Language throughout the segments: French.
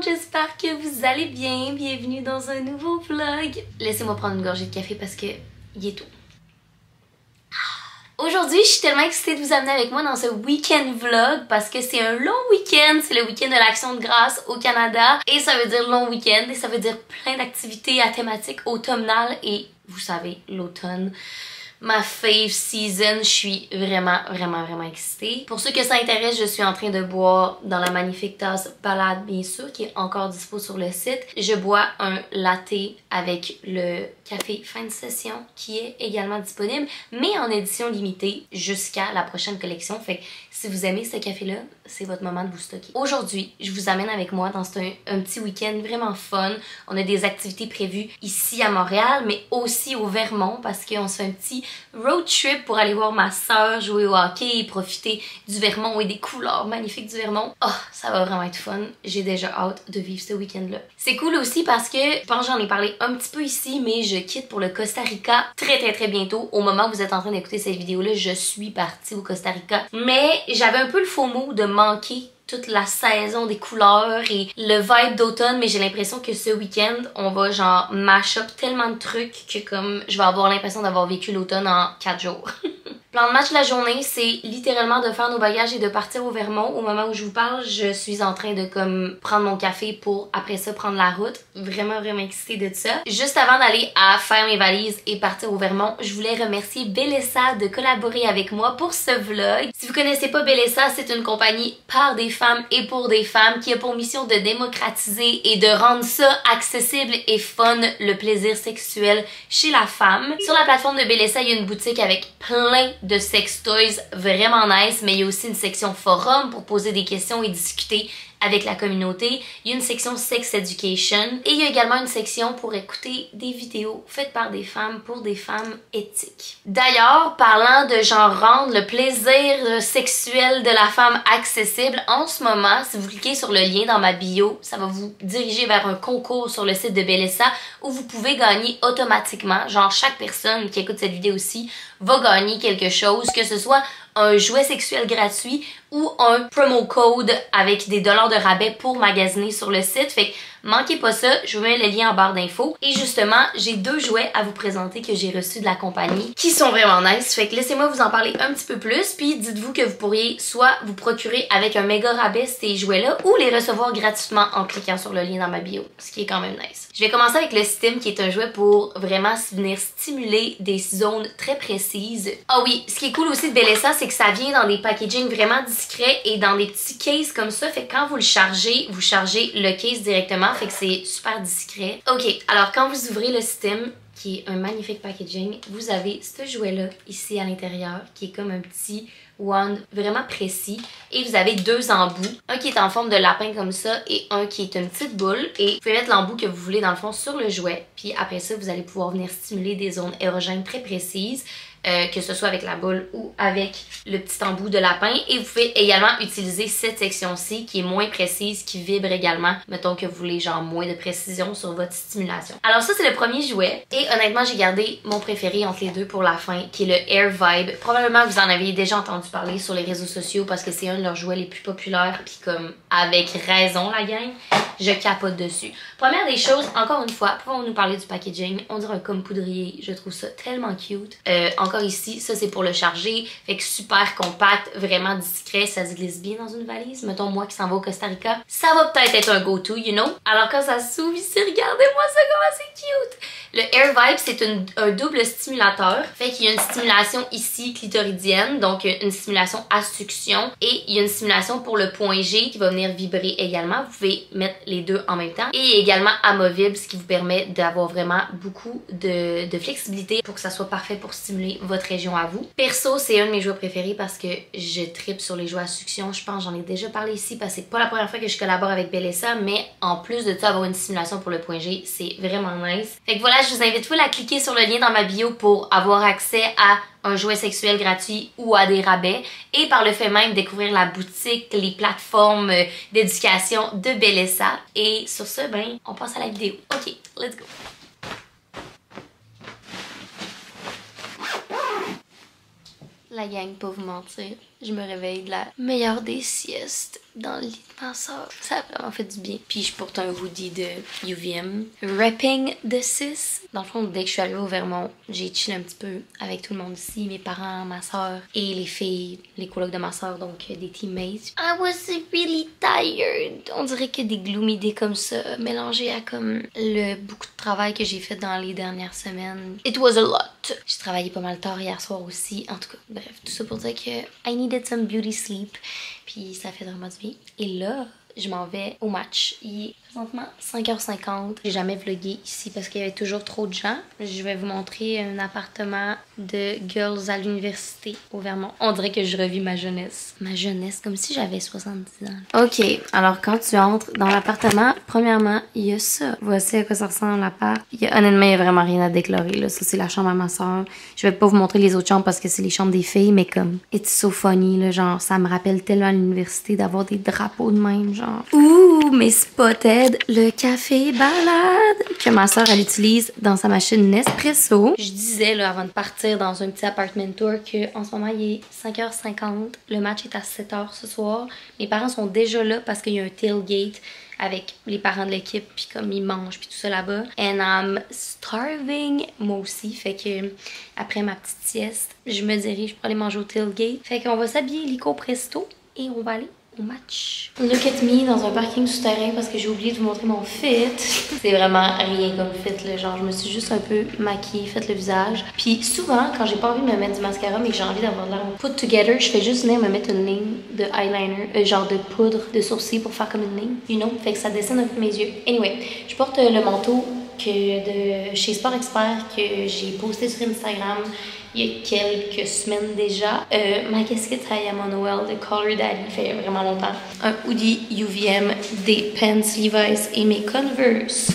j'espère que vous allez bien. Bienvenue dans un nouveau vlog. Laissez-moi prendre une gorgée de café parce que il est tôt. Aujourd'hui, je suis tellement excitée de vous amener avec moi dans ce week-end vlog parce que c'est un long week-end. C'est le week-end de l'Action de grâce au Canada et ça veut dire long week-end et ça veut dire plein d'activités à thématique automnale et vous savez, l'automne. Ma fave season, je suis vraiment excitée. Pour ceux que ça intéresse, je suis en train de boire dans la magnifique tasse Balade bien sûr, qui est encore dispo sur le site. Je bois un latte avec le café fin de session qui est également disponible, mais en édition limitée jusqu'à la prochaine collection. Fait que si vous aimez ce café-là, c'est votre moment de vous stocker. Aujourd'hui, je vous amène avec moi dans un petit week-end vraiment fun. On a des activités prévues ici à Montréal, mais aussi au Vermont parce qu'on se fait un petit road trip pour aller voir ma soeur jouer au hockey et profiter du Vermont et des couleurs magnifiques du Vermont. Oh, ça va vraiment être fun. J'ai déjà hâte de vivre ce week-end-là. C'est cool aussi parce que, je pense que j'en ai parlé un petit peu ici, mais je quitte pour le Costa Rica très bientôt. Au moment où vous êtes en train d'écouter cette vidéo-là, je suis partie au Costa Rica. Mais j'avais un peu le FOMO de manquer toute la saison des couleurs et le vibe d'automne, mais j'ai l'impression que ce week-end, on va genre mash up tellement de trucs que comme je vais avoir l'impression d'avoir vécu l'automne en 4 jours. Plan de match de la journée, c'est littéralement de faire nos bagages et de partir au Vermont. Au moment où je vous parle, je suis en train de comme prendre mon café pour après ça prendre la route. Vraiment excitée de ça. Juste avant d'aller à faire mes valises et partir au Vermont, je voulais remercier Bellesa de collaborer avec moi pour ce vlog. Si vous connaissez pas Bellesa, c'est une compagnie par des femmes et pour des femmes qui a pour mission de démocratiser et de rendre ça accessible et fun, le plaisir sexuel chez la femme. Sur la plateforme de Bellesa, il y a une boutique avec plein de sex toys vraiment nice, mais il y a aussi une section forum pour poser des questions et discuter avec la communauté. Il y a une section sex education et il y a également une section pour écouter des vidéos faites par des femmes pour des femmes éthiques. D'ailleurs, parlant de genre rendre le plaisir sexuel de la femme accessible, en ce moment, si vous cliquez sur le lien dans ma bio, ça va vous diriger vers un concours sur le site de Bellesa où vous pouvez gagner automatiquement. Genre chaque personne qui écoute cette vidéo aussi va gagner quelque chose, que ce soit un jouet sexuel gratuit ou un promo code avec des dollars de rabais pour magasiner sur le site. Fait que manquez pas ça, je vous mets le lien en barre d'infos. Et justement, j'ai 2 jouets à vous présenter que j'ai reçus de la compagnie qui sont vraiment nice. Fait que laissez-moi vous en parler un petit peu plus. Puis dites-vous que vous pourriez soit vous procurer avec un méga rabais ces jouets-là ou les recevoir gratuitement en cliquant sur le lien dans ma bio, ce qui est quand même nice. Je vais commencer avec le Stim qui est un jouet pour vraiment venir stimuler des zones très précises. Ah oui, ce qui est cool aussi de Bellesa, c'est que ça vient dans des packaging vraiment discrets et dans des petits cases comme ça. Fait que quand vous le chargez, vous chargez le case directement. Fait que c'est super discret. Ok, alors quand vous ouvrez le Stim, qui est un magnifique packaging, vous avez ce jouet-là ici à l'intérieur, qui est comme un petit wand vraiment précis. Et vous avez 2 embouts. Un qui est en forme de lapin comme ça et un qui est une petite boule. Et vous pouvez mettre l'embout que vous voulez dans le fond sur le jouet. Puis après ça, vous allez pouvoir venir stimuler des zones érogènes très précises. Que ce soit avec la boule ou avec le petit embout de lapin. Et vous pouvez également utiliser cette section-ci qui est moins précise, qui vibre également. Mettons que vous voulez genre moins de précision sur votre stimulation. Alors ça, c'est le premier jouet. Et honnêtement, j'ai gardé mon préféré entre les deux pour la fin, qui est le Air Vibe. Probablement vous en avez déjà entendu parler sur les réseaux sociaux parce que c'est un de leurs jouets les plus populaires. Puis comme avec raison la gang, je capote dessus. Première des choses, encore une fois, pouvons-nous parler du packaging. On dirait un comme poudrier. Je trouve ça tellement cute. Encore ici, ça c'est pour le charger. Fait que super compact, vraiment discret. Ça se glisse bien dans une valise. Mettons moi qui s'en va au Costa Rica. Ça va peut-être être un go-to, you know. Alors quand ça s'ouvre ici, regardez-moi ça comment c'est cute. Le Air Vibe, c'est un double stimulateur. Fait qu'il y a une stimulation ici clitoridienne, donc une stimulation à succion. Et il y a une stimulation pour le point G qui va venir vibrer également. Vous pouvez mettre les deux en même temps. Et également amovible, ce qui vous permet d'avoir vraiment beaucoup de flexibilité pour que ça soit parfait pour stimuler votre région à vous. Perso, c'est un de mes jouets préférés parce que je tripe sur les jouets à succion. Je pense j'en ai déjà parlé ici parce que c'est pas la première fois que je collabore avec Bellesa, mais en plus de ça, avoir une stimulation pour le point G, c'est vraiment nice. Fait que voilà, je vous invite full à cliquer sur le lien dans ma bio pour avoir accès à un jouet sexuel gratuit ou à des rabais et par le fait même découvrir la boutique, les plateformes d'éducation de Bellesa. Et sur ce, ben, on passe à la vidéo. Ok, let's go! La gang, pas vous mentir, je me réveille de la meilleure des siestes. dans le lit de ma soeur. Ça a vraiment fait du bien. Puis je porte un hoodie de UVM. Repping the sis. Dans le fond, dès que je suis arrivée au Vermont, j'ai chillé un petit peu avec tout le monde ici. Mes parents, ma soeur et les filles, les colocs de ma soeur, donc des teammates. I was really tired. On dirait que des gloomy days comme ça, mélangés à comme le beaucoup de travail que j'ai fait dans les dernières semaines. It was a lot. J'ai travaillé pas mal tard hier soir aussi. En tout cas, bref, tout ça pour dire que I needed some beauty sleep. Puis ça fait vraiment du bien. Et là, je m'en vais au match. Il est présentement 5h50. J'ai jamais vlogué ici parce qu'il y avait toujours trop de gens. Je vais vous montrer un appartement de girls à l'université au Vermont. On dirait que je revis ma jeunesse. Ma jeunesse, comme si j'avais 70 ans. Ok, alors quand tu entres dans l'appartement, premièrement, il y a ça. Voici à quoi ça ressemble l'appart. Honnêtement, il n'y a vraiment rien à déclarer. Là. Ça, c'est la chambre à ma soeur. Je vais pas vous montrer les autres chambres parce que c'est les chambres des filles, mais comme, it's so funny, là, genre, ça me rappelle tellement à l'université d'avoir des drapeaux de même, genre. Ouh, mais Spotted, le café balade que ma soeur elle utilise dans sa machine Nespresso. Je disais là avant de partir dans un petit apartment tour que en ce moment il est 5h50, le match est à 7h ce soir. Mes parents sont déjà là parce qu'il y a un tailgate avec les parents de l'équipe puis comme ils mangent puis tout ça là-bas. And I'm starving moi aussi, fait que après ma petite sieste, je me dirige pour aller manger au tailgate. Fait qu'on va s'habiller illico presto et on va aller au match. Look at me dans un parking souterrain parce que j'ai oublié de vous montrer mon fit. C'est vraiment rien comme fit là, genre je me suis juste un peu maquillée, fait le visage. Puis souvent quand j'ai pas envie de me mettre du mascara mais que j'ai envie d'avoir l'air put together, je fais juste venir me mettre une ligne de eyeliner, genre de poudre de sourcils pour faire comme une ligne, you know, fait que ça dessine un peu mes yeux. Anyway, je porte le manteau de chez Sport Expert que j'ai posté sur Instagram il y a quelques semaines déjà. Ma casquette I Am On Well de Color Daddy fait vraiment longtemps. Un hoodie UVM, des pants Levi's et mes Converse.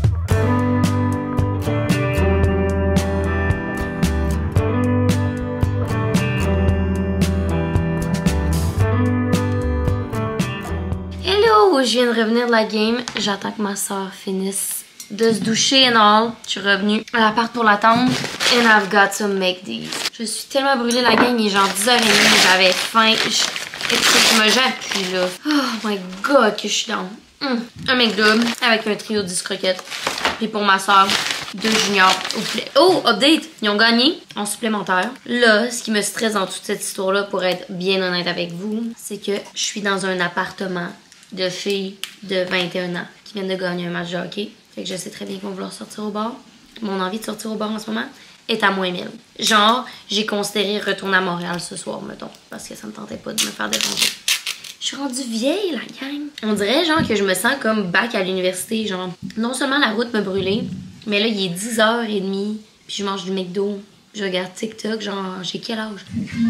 Hello! Je viens de revenir de la game. J'attends que ma soeur finisse de se doucher and all. Je suis revenue à l'appart pour l'attendre. And I've got to make these. Je suis tellement brûlée, la gang, il est genre 10h30, j'avais faim. Je me jette plus là. Oh my god que je suis down. Un McDo avec un trio de 10 croquettes. Puis pour ma soeur, 2 juniors au poulet. Oh, update! Ils ont gagné en supplémentaire. Là, ce qui me stresse dans toute cette histoire-là, pour être bien honnête avec vous, c'est que je suis dans un appartement de filles de 21 ans qui viennent de gagner un match de hockey. Fait que je sais très bien qu'on va vouloir sortir au bar. Mon envie de sortir au bar en ce moment est à moins 1000. Genre, j'ai considéré retourner à Montréal ce soir, mettons, parce que ça me tentait pas de me faire déranger. Je suis rendue vieille, la gang. On dirait, genre, que je me sens comme back à l'université. Genre, non seulement la route me brûlait, mais là, il est 10h30, puis je mange du McDo, je regarde TikTok, genre, j'ai quel âge?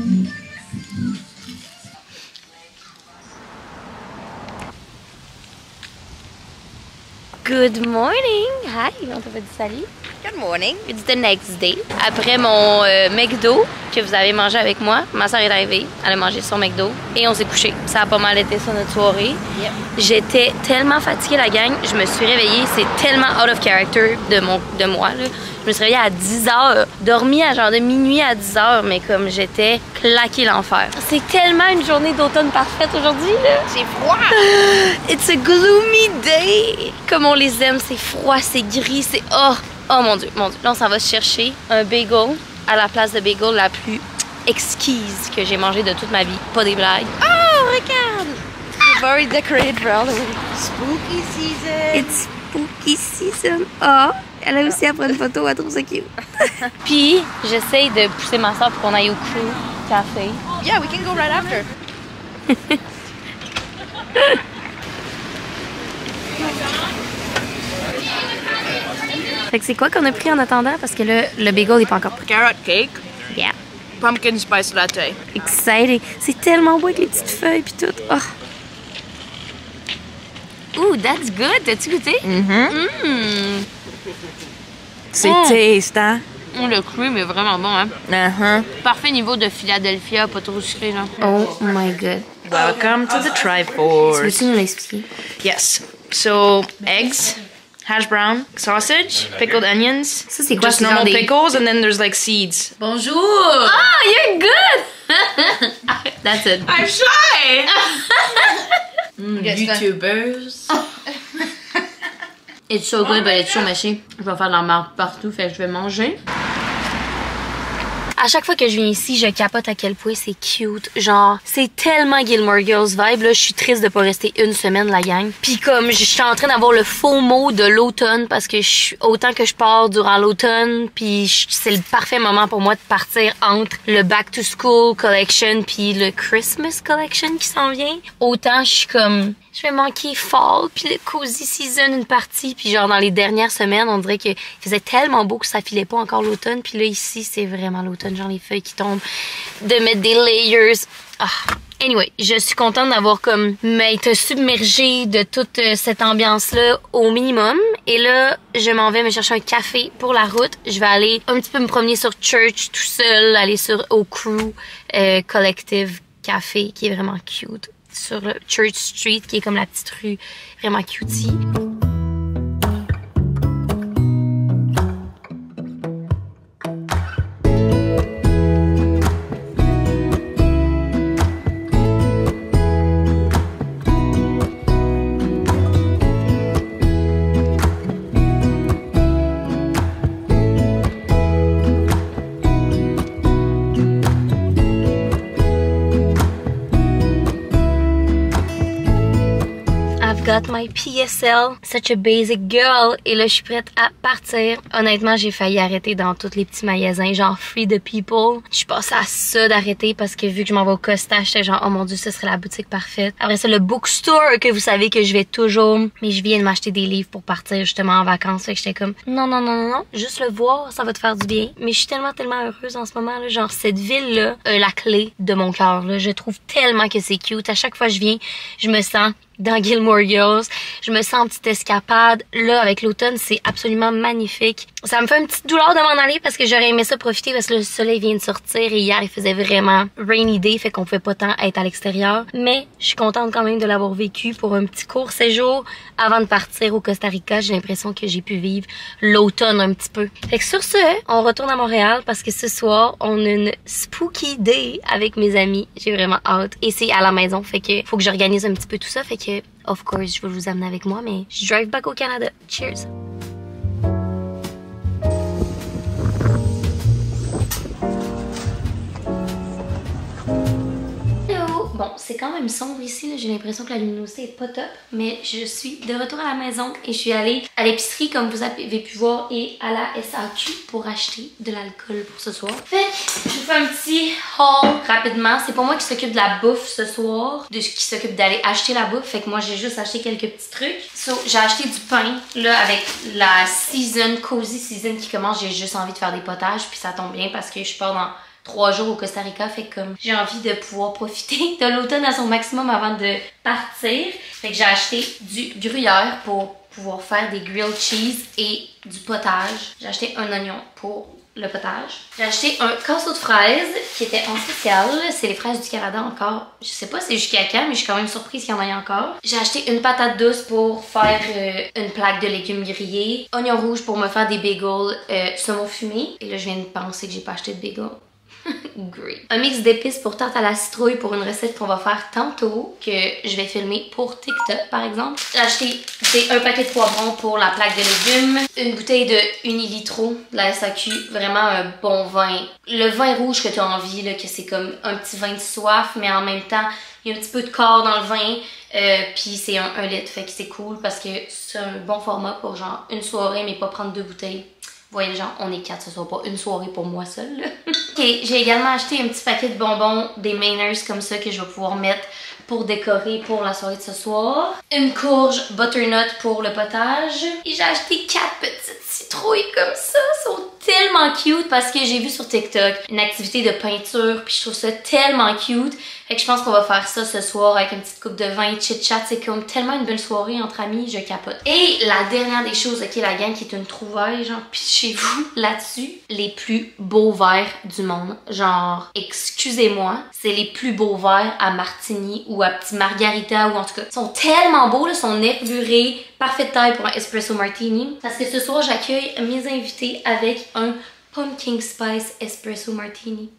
Good morning! Hi! On t'a fait du salut? Good morning. It's the next day. Après mon McDo que vous avez mangé avec moi, ma soeur est arrivée, elle a mangé son McDo et on s'est couché. Ça a pas mal été ça notre soirée. Yep. J'étais tellement fatiguée la gang, je me suis réveillée, c'est tellement out of character de moi là. Je me suis réveillée à 10h, dormi à genre de minuit à 10h, mais comme j'étais claquée l'enfer. C'est tellement une journée d'automne parfaite aujourd'hui là. C'est froid. It's a gloomy day. Comme on les aime, c'est froid, c'est gris, c'est oh mon dieu, mon dieu. Là, on s'en va chercher un bagel à la place de bagel la plus exquise que j'ai mangée de toute ma vie. Pas des blagues. Oh, regarde! We've already decorated for Halloween. Spooky season. It's spooky season. Oh, elle a aussi après une photo, elle trouve ça cute. Puis, j'essaye de pousser ma soeur pour qu'on aille au Crew Café. Yeah, we can go right after. Fait que c'est quoi qu'on a pris en attendant? Parce que là, le bagel n'est pas encore pris. Carrot cake. Yeah. Pumpkin spice latte. Exciting. C'est tellement beau avec les petites feuilles puis tout. Oh. Ooh, that's good. T'as-tu goûté? C'est taste, hein? Le cream est vraiment bon, hein? Parfait niveau de Philadelphia, pas trop sucré, là. Oh my god. Welcome to the Triforce. Peux-tu nous l'expliquer? Yes. So, eggs, hash brown, sausage, pickled onions. Ça, c'est quoi? Just normal pickles, and then there's like seeds. Bonjour! Oh, you're good! That's it. I'm shy! YouTubers. It's so good, but it's so messy. Je vais faire de la marde partout, fait que je vais manger. À chaque fois que je viens ici, je capote à quel point c'est cute. Genre, c'est tellement Gilmore Girls vibe. Là, je suis triste de pas rester une semaine, la gang. Puis comme, je suis en train d'avoir le faux mot de l'automne parce que autant que je pars durant l'automne, puis c'est le parfait moment pour moi de partir entre le Back to School Collection puis le Christmas Collection qui s'en vient. Autant je suis comme... Je vais manquer fall, puis le cozy season, une partie. Puis genre, dans les dernières semaines, on dirait qu'il faisait tellement beau que ça filait pas encore l'automne. Puis là, ici, c'est vraiment l'automne. Genre, les feuilles qui tombent, de mettre des layers. Ah. Anyway, je suis contente d'avoir comme m'être submergée de toute cette ambiance-là au minimum. Et là, je m'en vais me chercher un café pour la route. Je vais aller un petit peu me promener sur Church tout seul, aller au Crew Collective Café, qui est vraiment cute. Sur le Church Street, qui est comme la petite rue vraiment cutie. Got my PSL, such a basic girl. Et là, je suis prête à partir. Honnêtement, j'ai failli arrêter dans tous les petits magasins, genre Free the People. Je suis passée à ça d'arrêter parce que vu que je m'en vais au Costa, j'étais genre, oh mon dieu, ce serait la boutique parfaite. Après ça, le bookstore que vous savez que je vais toujours. Mais je viens de m'acheter des livres pour partir justement en vacances. Fait que j'étais comme, non. Juste le voir, ça va te faire du bien. Mais je suis tellement heureuse en ce moment. Là. Genre, cette ville-là a la clé de mon cœur. Je trouve tellement que c'est cute. À chaque fois que je viens, je me sens dans Gilmore Girls. Je me sens en petite escapade. Là, avec l'automne, c'est absolument magnifique. Ça me fait une petite douleur de m'en aller parce que j'aurais aimé ça profiter parce que le soleil vient de sortir et hier, il faisait vraiment rainy day, fait qu'on pouvait pas tant être à l'extérieur. Mais je suis contente quand même de l'avoir vécu pour un petit court séjour avant de partir au Costa Rica. J'ai l'impression que j'ai pu vivre l'automne un petit peu. Fait que sur ce, on retourne à Montréal parce que ce soir, on a une spooky day avec mes amis. J'ai vraiment hâte. Et c'est à la maison, fait que faut que j'organise un petit peu tout ça, fait que of course, je vais vous amener avec moi, mais je drive back au Canada. Cheers! Bon, c'est quand même sombre ici, j'ai l'impression que la luminosité est pas top, mais je suis de retour à la maison et je suis allée à l'épicerie comme vous avez pu voir et à la SAQ pour acheter de l'alcool pour ce soir. Fait que je vous fais un petit haul rapidement. C'est pas moi qui s'occupe de la bouffe ce soir, qui s'occupe d'aller acheter la bouffe, fait que moi j'ai juste acheté quelques petits trucs. So, j'ai acheté du pain, là avec la cozy season qui commence, j'ai juste envie de faire des potages, puis ça tombe bien parce que je pars dans 3 jours au Costa Rica, fait que comme j'ai envie de pouvoir profiter de l'automne à son maximum avant de partir. Fait que j'ai acheté du gruyère pour pouvoir faire des grilled cheese et du potage. J'ai acheté un oignon pour le potage. J'ai acheté un casseau de fraises qui était en spécial. C'est les fraises du Canada encore. Je sais pas c'est jusqu'à quand, mais je suis quand même surprise qu'il y en ait encore. J'ai acheté une patate douce pour faire une plaque de légumes grillés. Oignon rouge pour me faire des bagels saumon fumé. Et là, je viens de penser que j'ai pas acheté de bagels. Great. Un mix d'épices pour tarte à la citrouille pour une recette qu'on va faire tantôt, que je vais filmer pour TikTok par exemple. J'ai acheté un paquet de poivrons pour la plaque de légumes, une bouteille de Unilitro de la SAQ, vraiment un bon vin. Le vin rouge que tu as envie, là, que c'est comme un petit vin de soif, mais en même temps, il y a un petit peu de corps dans le vin. Puis c'est un litre, fait que c'est cool parce que c'est un bon format pour genre une soirée, mais pas prendre 2 bouteilles. Voyez, genre, on est 4, ce sera pas une soirée pour moi seule. Ok, j'ai également acheté un petit paquet de bonbons, des Mainers comme ça que je vais pouvoir mettre pour décorer pour la soirée de ce soir. Une courge butternut pour le potage. Et j'ai acheté 4 petites citrouilles comme ça. Elles sont tellement cute parce que j'ai vu sur TikTok une activité de peinture puis je trouve ça tellement cute. Fait que je pense qu'on va faire ça ce soir avec une petite coupe de vin, chit-chat. C'est comme tellement une belle soirée entre amis, je capote. Et la dernière des choses, ok, la gang, qui est une trouvaille, genre, pitchez-vous là-dessus. Les plus beaux verres du monde. Genre, excusez-moi, c'est les plus beaux verres à martini ou à petit margarita ou en tout cas. Ils sont tellement beaux, là, sont nervurés, parfaite taille pour un espresso martini. Parce que ce soir, j'accueille mes invités avec un Pumpkin Spice Espresso Martini.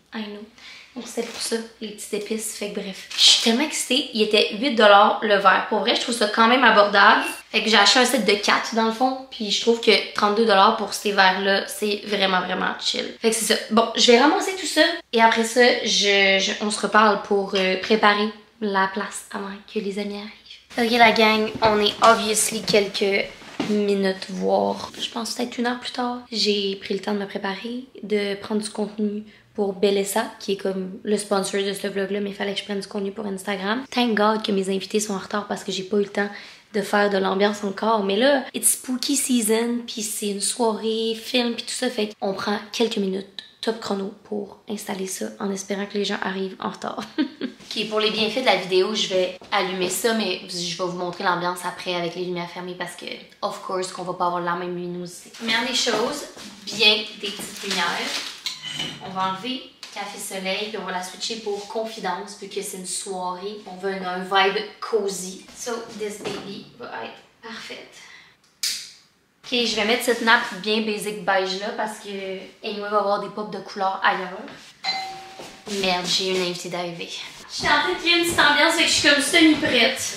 I know. Donc c'était pour ça, les petites épices. Fait que bref, je suis tellement excitée. Il était 8$ le verre. Pour vrai, je trouve ça quand même abordable. Fait que j'ai acheté un set de 4 dans le fond. Puis je trouve que 32$ pour ces verres-là, c'est vraiment chill. Fait que c'est ça. Bon, je vais ramasser tout ça. Et après ça, on se reparle pour préparer la place avant que les amis arrivent. Ok la gang, on est obviously quelques minutes, voire je pense peut-être 1 heure plus tard. J'ai pris le temps de me préparer, de prendre du contenu pour Bellessa, qui est comme le sponsor de ce vlog-là, mais il fallait que je prenne du contenu pour Instagram. Thank God que mes invités sont en retard parce que j'ai pas eu le temps de faire de l'ambiance encore. Mais là, it's spooky season, puis c'est une soirée, film, puis tout ça, fait qu'on prend quelques minutes top chrono pour installer ça en espérant que les gens arrivent en retard. Ok, pour les bienfaits de la vidéo, je vais allumer ça, mais je vais vous montrer l'ambiance après avec les lumières fermées parce que, of course, qu'on va pas avoir la même luminosité. Première des choses, bien des petites lumières. On va enlever Café Soleil, puis on va la switcher pour Confidence, vu que c'est une soirée. On veut un vibe cozy. So, this baby va être parfaite. Ok, je vais mettre cette nappe bien basic beige là parce que anyway va avoir des pop de couleur ailleurs. Merde, j'ai une invitée d'arriver. Je suis en train de créer une petite ambiance et que je suis comme semi-prête.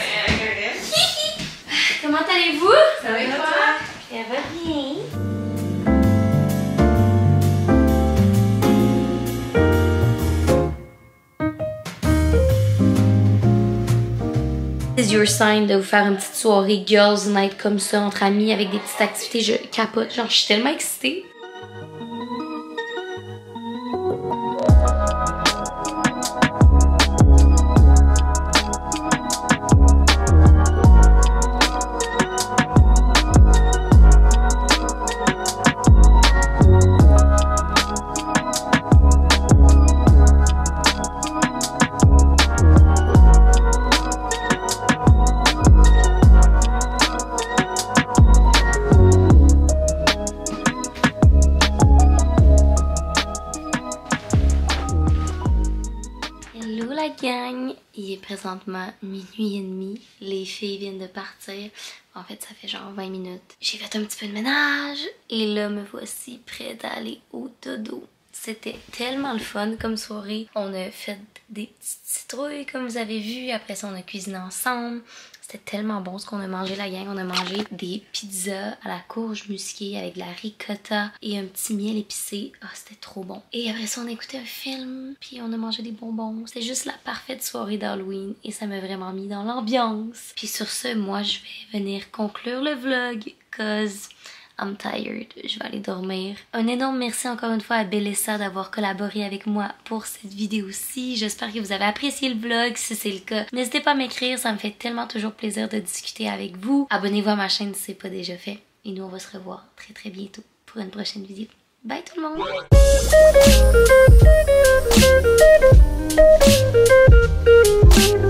Comment allez-vous? Ça va toi? Ça va bien. It's your sign de vous faire une petite soirée girls night comme ça entre amis avec des petites activités. Je capote, genre je suis tellement excitée. Gang, il est présentement 00h30. Les filles viennent de partir. En fait, ça fait genre 20 minutes. J'ai fait un petit peu de ménage et là, me voici prête à aller au dodo. C'était tellement le fun comme soirée. On a fait des petites citrouilles comme vous avez vu. Après ça, on a cuisiné ensemble. C'était tellement bon ce qu'on a mangé la gang. On a mangé des pizzas à la courge musquée avec de la ricotta et un petit miel épicé. Ah, c'était trop bon. Et après ça, on a écouté un film. Puis on a mangé des bonbons. C'était juste la parfaite soirée d'Halloween. Et ça m'a vraiment mis dans l'ambiance. Puis sur ce, moi, je vais venir conclure le vlog. Cause I'm tired, je vais aller dormir. Un énorme merci encore une fois à Bellessa d'avoir collaboré avec moi pour cette vidéo-ci. J'espère que vous avez apprécié le vlog. Si c'est le cas, n'hésitez pas à m'écrire, ça me fait tellement toujours plaisir de discuter avec vous. Abonnez-vous à ma chaîne si ce n'est pas déjà fait. Et nous, on va se revoir très bientôt pour une prochaine vidéo. Bye tout le monde!